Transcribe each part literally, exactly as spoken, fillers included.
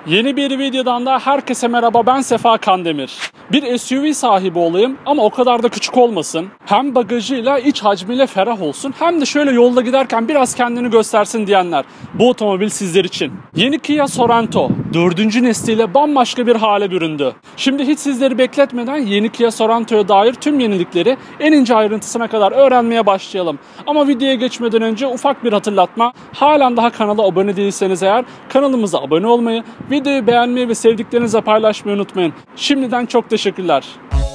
Yeni bir videodan da herkese merhaba, ben Sefa Kandemir. Bir S U V sahibi olayım ama o kadar da küçük olmasın. Hem bagajıyla, iç hacmiyle ferah olsun, hem de şöyle yolda giderken biraz kendini göstersin diyenler. Bu otomobil sizler için. Yeni Kia Sorento dördüncü nesliyle bambaşka bir hale büründü. Şimdi hiç sizleri bekletmeden yeni Kia Sorento'ya dair tüm yenilikleri en ince ayrıntısına kadar öğrenmeye başlayalım. Ama videoya geçmeden önce ufak bir hatırlatma. Halen daha kanala abone değilseniz eğer kanalımıza abone olmayı, videoyu beğenmeyi ve sevdiklerinizle paylaşmayı unutmayın. Şimdiden çok teşekkürler.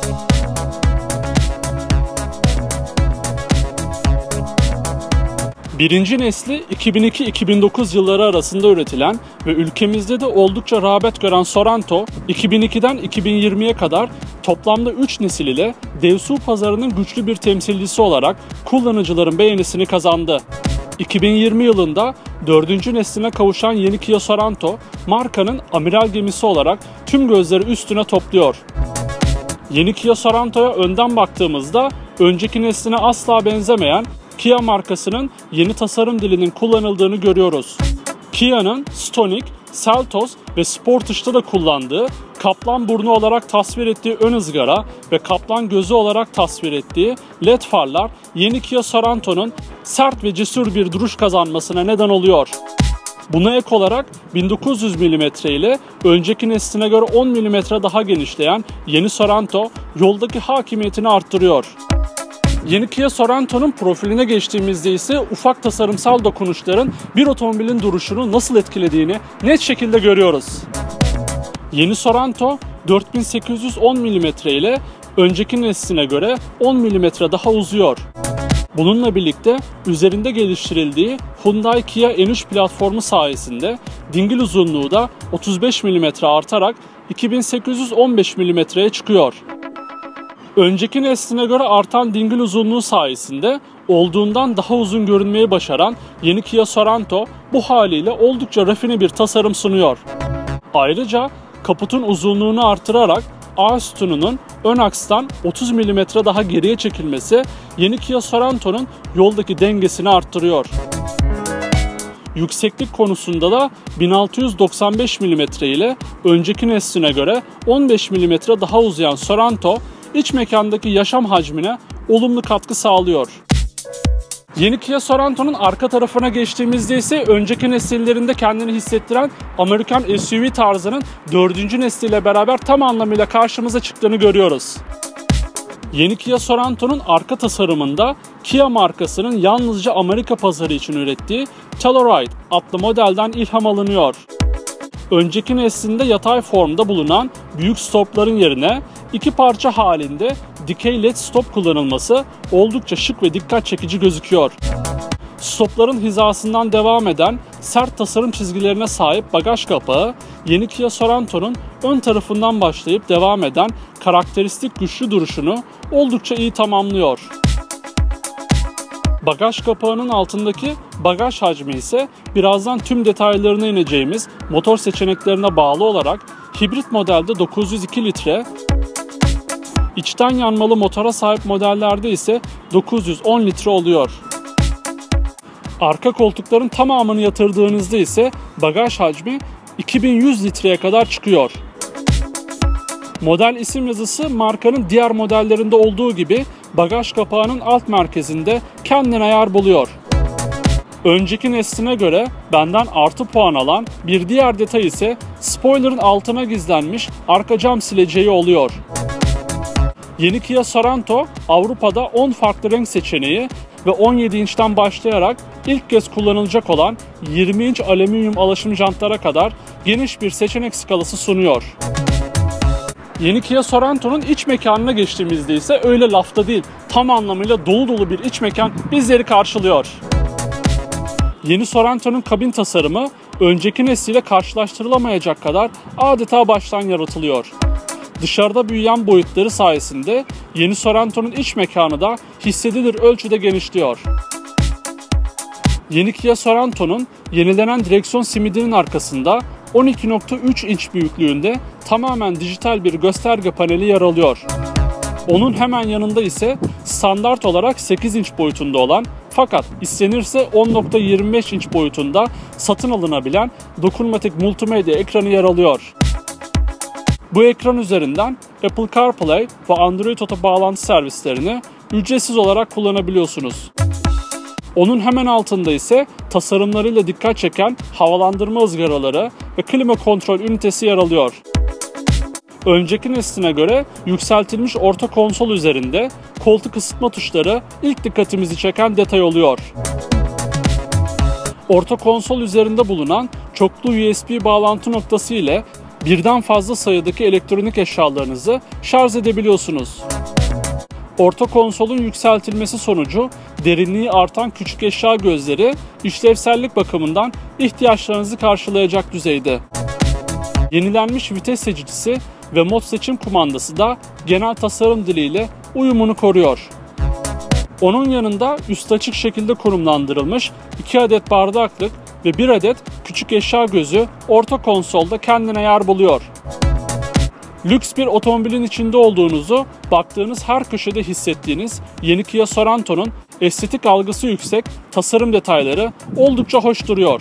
Birinci nesli iki bin iki iki bin dokuz yılları arasında üretilen ve ülkemizde de oldukça rağbet gören Sorento, iki bin ikiden iki bin yirmiye kadar toplamda üç nesil ile dev S U V pazarının güçlü bir temsilcisi olarak kullanıcıların beğenisini kazandı. iki bin yirmi yılında dördüncü nesline kavuşan yeni Kia Sorento, markanın amiral gemisi olarak tüm gözleri üstüne topluyor. Yeni Kia Sorento'ya önden baktığımızda önceki nesline asla benzemeyen Kia markasının yeni tasarım dilinin kullanıldığını görüyoruz. Kia'nın Stonic, Seltos ve Sportage'da da kullandığı, kaplan burnu olarak tasvir ettiği ön ızgara ve kaplan gözü olarak tasvir ettiği L E D farlar yeni Kia Sorento'nun sert ve cesur bir duruş kazanmasına neden oluyor. Buna ek olarak bin dokuz yüz milimetre ile önceki nesline göre on milimetre daha genişleyen yeni Sorento yoldaki hakimiyetini arttırıyor. Yeni Kia Sorento'nun profiline geçtiğimizde ise ufak tasarımsal dokunuşların bir otomobilin duruşunu nasıl etkilediğini net şekilde görüyoruz. Yeni Sorento dört bin sekiz yüz on milimetre ile önceki nesline göre on milimetre daha uzuyor. Bununla birlikte üzerinde geliştirildiği Hyundai Kia N üç platformu sayesinde dingil uzunluğu da otuz beş milimetre artarak iki bin sekiz yüz on beş milimetreye çıkıyor. Önceki nesline göre artan dingil uzunluğu sayesinde olduğundan daha uzun görünmeyi başaran yeni Kia Sorento bu haliyle oldukça rafine bir tasarım sunuyor. Ayrıca kaputun uzunluğunu artırarak A sütununun ön akstan otuz milimetre daha geriye çekilmesi yeni Kia Sorento'nun yoldaki dengesini arttırıyor. Yükseklik konusunda da bin altı yüz doksan beş milimetre ile önceki nesline göre on beş milimetre daha uzayan Sorento, iç mekandaki yaşam hacmine olumlu katkı sağlıyor. Yeni Kia Sorento'nun arka tarafına geçtiğimizde ise önceki nesillerinde kendini hissettiren Amerikan S U V tarzının dördüncü nesliyle beraber tam anlamıyla karşımıza çıktığını görüyoruz. Yeni Kia Sorento'nun arka tasarımında Kia markasının yalnızca Amerika pazarı için ürettiği Telluride adlı modelden ilham alınıyor. Önceki neslinde yatay formda bulunan büyük stopların yerine iki parça halinde dikey L E D stop kullanılması oldukça şık ve dikkat çekici gözüküyor. Stopların hizasından devam eden sert tasarım çizgilerine sahip bagaj kapağı, yeni Kia Sorento'nun ön tarafından başlayıp devam eden karakteristik güçlü duruşunu oldukça iyi tamamlıyor. Bagaj kapağının altındaki bagaj hacmi ise birazdan tüm detaylarına ineceğimiz motor seçeneklerine bağlı olarak hibrit modelde dokuz yüz iki litre, içten yanmalı motora sahip modellerde ise dokuz yüz on litre oluyor. Arka koltukların tamamını yatırdığınızda ise bagaj hacmi iki bin yüz litreye kadar çıkıyor. Model isim yazısı markanın diğer modellerinde olduğu gibi bagaj kapağının alt merkezinde kendine yer buluyor. Önceki nesline göre benden artı puan alan bir diğer detay ise spoiler'ın altına gizlenmiş arka cam sileceği oluyor. Yeni Kia Sorento Avrupa'da on farklı renk seçeneği ve on yedi inçten başlayarak ilk kez kullanılacak olan yirmi inç alüminyum alaşım jantlara kadar geniş bir seçenek skalası sunuyor. Yeni Kia Sorento'nun iç mekanına geçtiğimizde ise öyle lafta değil, tam anlamıyla dolu dolu bir iç mekan bizleri karşılıyor. Yeni Sorento'nun kabin tasarımı önceki nesliyle karşılaştırılamayacak kadar adeta baştan yaratılıyor. Dışarıda büyüyen boyutları sayesinde yeni Sorento'nun iç mekanı da hissedilir ölçüde genişliyor. Yeni Kia Sorento'nun yenilenen direksiyon simidinin arkasında on iki nokta üç inç büyüklüğünde tamamen dijital bir gösterge paneli yer alıyor. Onun hemen yanında ise standart olarak sekiz inç boyutunda olan Fakat istenirse on nokta yirmi beş inç boyutunda satın alınabilen dokunmatik multimedya ekranı yer alıyor. Bu ekran üzerinden Apple CarPlay ve Android Auto bağlantı servislerini ücretsiz olarak kullanabiliyorsunuz. Onun hemen altında ise tasarımlarıyla dikkat çeken havalandırma ızgaraları ve klima kontrol ünitesi yer alıyor. Önceki nesline göre yükseltilmiş orta konsol üzerinde koltuk ısıtma tuşları ilk dikkatimizi çeken detay oluyor. Orta konsol üzerinde bulunan çoklu U S B bağlantı noktası ile birden fazla sayıdaki elektronik eşyalarınızı şarj edebiliyorsunuz. Orta konsolun yükseltilmesi sonucu derinliği artan küçük eşya gözleri işlevsellik bakımından ihtiyaçlarınızı karşılayacak düzeyde. Yenilenmiş vites seçicisi ve mod seçim kumandası da genel tasarım diliyle uyumunu koruyor. Onun yanında üstü açık şekilde konumlandırılmış iki adet bardaklık ve bir adet küçük eşya gözü orta konsolda kendine yer buluyor. Lüks bir otomobilin içinde olduğunuzu baktığınız her köşede hissettiğiniz yeni Kia Sorento'nun estetik algısı yüksek, tasarım detayları oldukça hoş duruyor.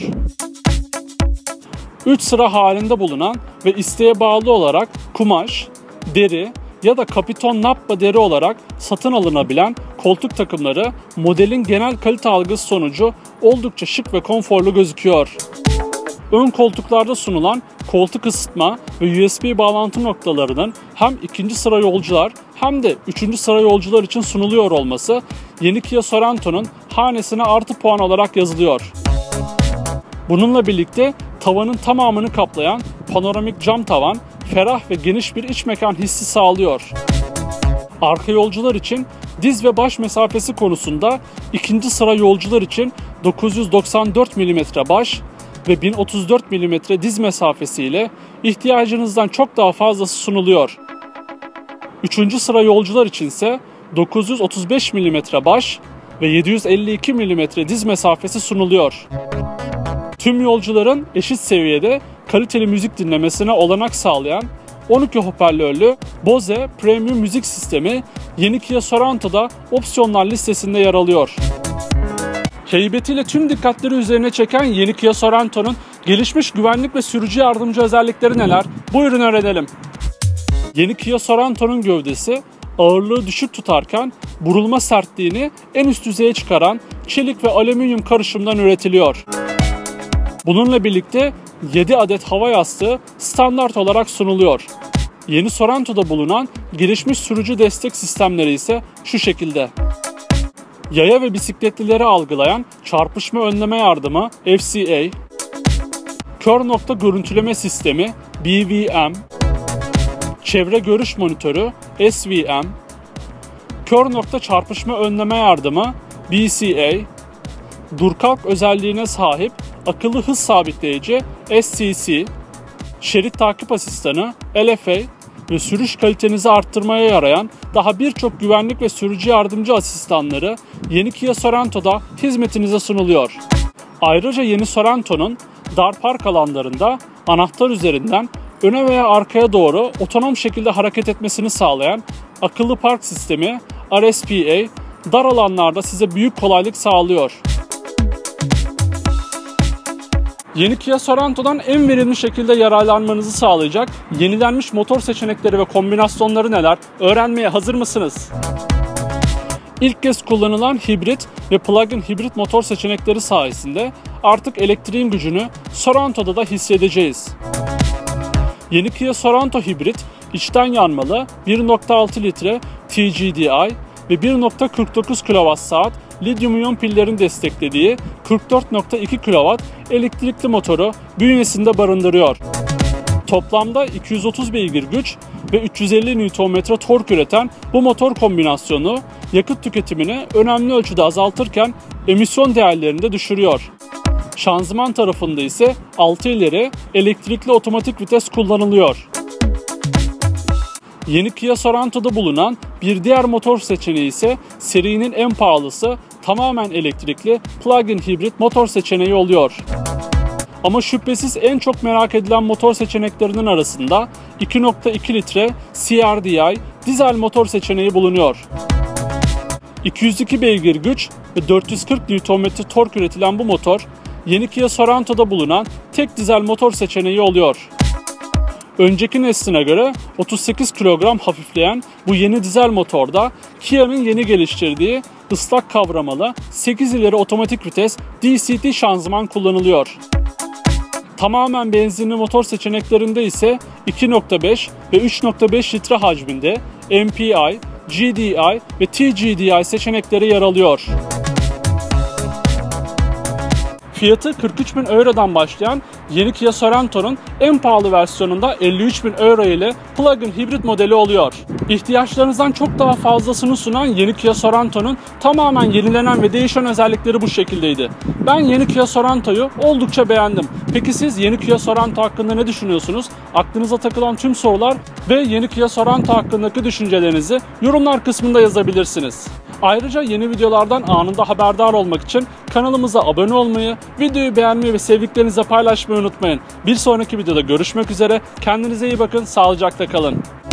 üç sıra halinde bulunan ve isteğe bağlı olarak kumaş, deri ya da kapiton nappa deri olarak satın alınabilen koltuk takımları modelin genel kalite algısı sonucu oldukça şık ve konforlu gözüküyor. Ön koltuklarda sunulan koltuk ısıtma ve U S B bağlantı noktalarının hem ikinci sıra yolcular hem de üçüncü sıra yolcular için sunuluyor olması yeni Kia Sorento'nun hanesine artı puan olarak yazılıyor. Bununla birlikte tavanın tamamını kaplayan panoramik cam tavan ferah ve geniş bir iç mekan hissi sağlıyor. Arka yolcular için diz ve baş mesafesi konusunda ikinci sıra yolcular için dokuz yüz doksan dört milimetre baş ve bin otuz dört milimetre diz mesafesiyle ihtiyacınızdan çok daha fazlası sunuluyor. Üçüncü sıra yolcular içinse dokuz yüz otuz beş milimetre baş ve yedi yüz elli iki milimetre diz mesafesi sunuluyor. Tüm yolcuların eşit seviyede kaliteli müzik dinlemesine olanak sağlayan on iki hoparlörlü Bose Premium müzik sistemi yeni Kia Sorento'da opsiyonlar listesinde yer alıyor. Heybetiyle tüm dikkatleri üzerine çeken yeni Kia Sorento'nun gelişmiş güvenlik ve sürücü yardımcı özellikleri neler? Buyurun öğrenelim. Yeni Kia Sorento'nun gövdesi ağırlığı düşük tutarken burulma sertliğini en üst düzeye çıkaran çelik ve alüminyum karışımdan üretiliyor. Bununla birlikte yedi adet hava yastığı standart olarak sunuluyor. Yeni Sorento'da bulunan gelişmiş sürücü destek sistemleri ise şu şekilde. Yaya ve bisikletlileri algılayan çarpışma önleme yardımı F C A, kör nokta görüntüleme sistemi B V M, çevre görüş monitörü S V M, kör nokta çarpışma önleme yardımı B C A, dur kalk özelliğine sahip akıllı hız sabitleyici S C C, şerit takip asistanı L F A ve sürüş kalitenizi arttırmaya yarayan daha birçok güvenlik ve sürücü yardımcı asistanları yeni Kia Sorento'da hizmetinize sunuluyor. Ayrıca yeni Sorento'nun dar park alanlarında anahtar üzerinden öne veya arkaya doğru otonom şekilde hareket etmesini sağlayan akıllı park sistemi R S P A dar alanlarda size büyük kolaylık sağlıyor. Yeni Kia Sorento'dan en verimli şekilde yararlanmanızı sağlayacak yenilenmiş motor seçenekleri ve kombinasyonları neler? Öğrenmeye hazır mısınız? İlk kez kullanılan hibrit ve plug-in hibrit motor seçenekleri sayesinde artık elektriğin gücünü Sorento'da da hissedeceğiz. Yeni Kia Sorento hibrit, içten yanmalı bir nokta altı litre T G D I ve bir nokta kırk dokuz kilowatt saat lityum iyon pillerin desteklediği kırk dört nokta iki kilowatt elektrikli motoru bünyesinde barındırıyor. Toplamda iki yüz otuz beygir güç ve üç yüz elli newton metre tork üreten bu motor kombinasyonu yakıt tüketimini önemli ölçüde azaltırken emisyon değerlerini de düşürüyor. Şanzıman tarafında ise altı ileri elektrikli otomatik vites kullanılıyor. Yeni Kia Sorento'da bulunan bir diğer motor seçeneği ise serinin en pahalısı tamamen elektrikli plug-in hibrit motor seçeneği oluyor. Ama şüphesiz en çok merak edilen motor seçeneklerinin arasında iki nokta iki litre C R D I dizel motor seçeneği bulunuyor. iki yüz iki beygir güç ve dört yüz kırk Newton metre tork üretilen bu motor, yeni Kia Sorento'da bulunan tek dizel motor seçeneği oluyor. Önceki nesline göre otuz sekiz kilogram hafifleyen bu yeni dizel motorda Kia'nın yeni geliştirdiği ıslak kavramalı sekiz ileri otomatik vites D C T şanzıman kullanılıyor. Tamamen benzinli motor seçeneklerinde ise iki nokta beş ve üç nokta beş litre hacminde M P I, G D I ve T G D I seçenekleri yer alıyor. Fiyatı kırk üç bin eurodan başlayan yeni Kia Sorento'nun en pahalı versiyonunda elli üç bin euro ile plug-in hibrit modeli oluyor. İhtiyaçlarınızdan çok daha fazlasını sunan yeni Kia Sorento'nun tamamen yenilenen ve değişen özellikleri bu şekildeydi. Ben yeni Kia Sorento'yu oldukça beğendim. Peki siz yeni Kia Sorento hakkında ne düşünüyorsunuz? Aklınıza takılan tüm sorular ve yeni Kia Sorento hakkındaki düşüncelerinizi yorumlar kısmında yazabilirsiniz. Ayrıca yeni videolardan anında haberdar olmak için kanalımıza abone olmayı, videoyu beğenmeyi ve sevdiklerinizle paylaşmayı unutmayın. Bir sonraki videoda görüşmek üzere. Kendinize iyi bakın, sağlıcakla kalın.